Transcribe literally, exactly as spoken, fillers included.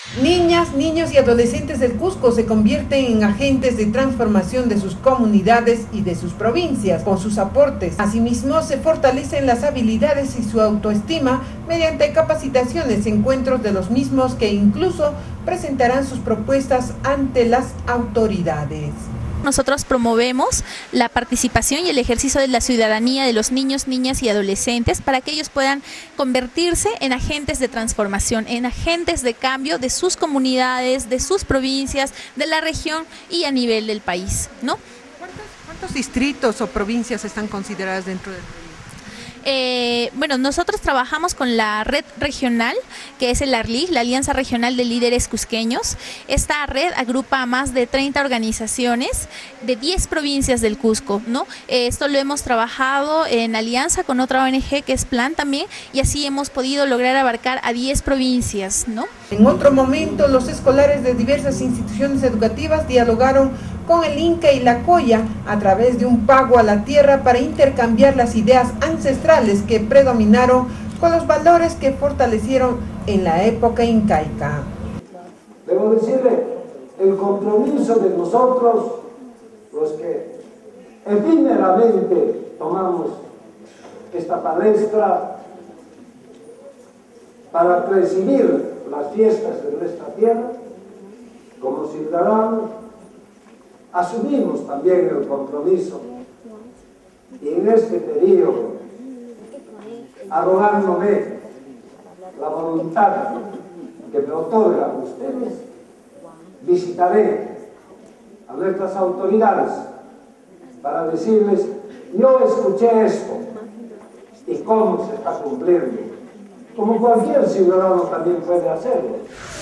Niñas, niños y adolescentes del Cusco se convierten en agentes de transformación de sus comunidades y de sus provincias con sus aportes. Asimismo, se fortalecen las habilidades y su autoestima mediante capacitaciones, encuentros de los mismos que incluso presentarán sus propuestas ante las autoridades. Nosotros promovemos la participación y el ejercicio de la ciudadanía de los niños, niñas y adolescentes para que ellos puedan convertirse en agentes de transformación, en agentes de cambio de sus comunidades, de sus provincias, de la región y a nivel del país, ¿no? ¿Cuántos, cuántos distritos o provincias están consideradas dentro del proyecto? Eh, bueno, nosotros trabajamos con la red regional, que es el ARLIC, la Alianza Regional de Líderes Cusqueños. Esta red agrupa a más de treinta organizaciones de diez provincias del Cusco, ¿no? Eh, esto lo hemos trabajado en alianza con otra O N G que es Plan también, y así hemos podido lograr abarcar a diez provincias, ¿no? En otro momento, los escolares de diversas instituciones educativas dialogaron con el Inca y la Coya a través de un pago a la tierra para intercambiar las ideas ancestrales que predominaron con los valores que fortalecieron en la época incaica. Debo decirle, el compromiso de nosotros, los que efímeramente tomamos esta palestra para recibir las fiestas de nuestra tierra, como ciudadanos, asumimos también el compromiso y en este periodo, arrogándome la voluntad que me otorgan ustedes, visitaré a nuestras autoridades para decirles, yo escuché esto y cómo se está cumpliendo, como cualquier ciudadano también puede hacerlo.